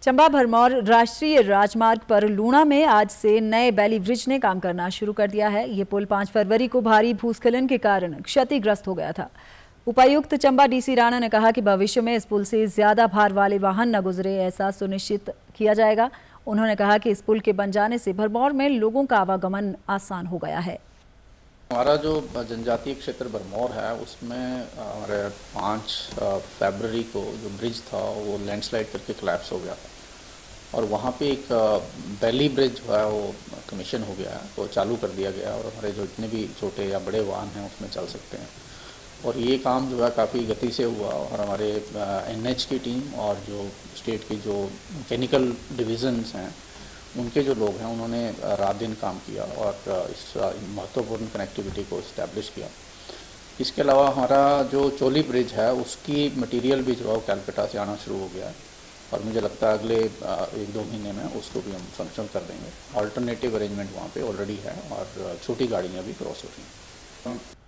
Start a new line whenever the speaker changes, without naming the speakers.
चंबा भरमौर राष्ट्रीय राजमार्ग पर लूणा में आज से नए बैली ब्रिज ने काम करना शुरू कर दिया है। ये पुल 5 फरवरी को भारी भूस्खलन के कारण क्षतिग्रस्त हो गया था। उपायुक्त चंबा डीसी राणा ने कहा कि भविष्य में इस पुल से ज्यादा भार वाले वाहन न गुजरे, ऐसा सुनिश्चित किया जाएगा। उन्होंने कहा कि इस पुल के बन जाने से भरमौर में लोगों का आवागमन आसान हो गया है।
हमारा जो जनजातीय क्षेत्र भरमौर है उसमें हमारे 5 फरवरी को जो ब्रिज था वो लैंडस्लाइड करके कोलैप्स हो गया था और वहाँ पे एक बैली ब्रिज जो है वो कमीशन हो गया है, वो चालू कर दिया गया और हमारे जो जितने भी छोटे या बड़े वाहन हैं उसमें चल सकते हैं। और ये काम जो है काफ़ी गति से हुआ और हमारे NH की टीम और जो स्टेट की जो मैकेनिकल डिविजन्स हैं उनके जो लोग हैं उन्होंने रात दिन काम किया और इस महत्वपूर्ण कनेक्टिविटी को इस्टेब्लिश किया। इसके अलावा हमारा जो चोली ब्रिज है उसकी मटेरियल भी जो है कैलकटा से आना शुरू हो गया है और मुझे लगता है अगले 1-2 महीने में उसको भी हम फंक्शन कर देंगे। अल्टरनेटिव अरेंजमेंट वहाँ पे ऑलरेडी है और छोटी गाड़ियाँ भी क्रॉस हो रही हैं।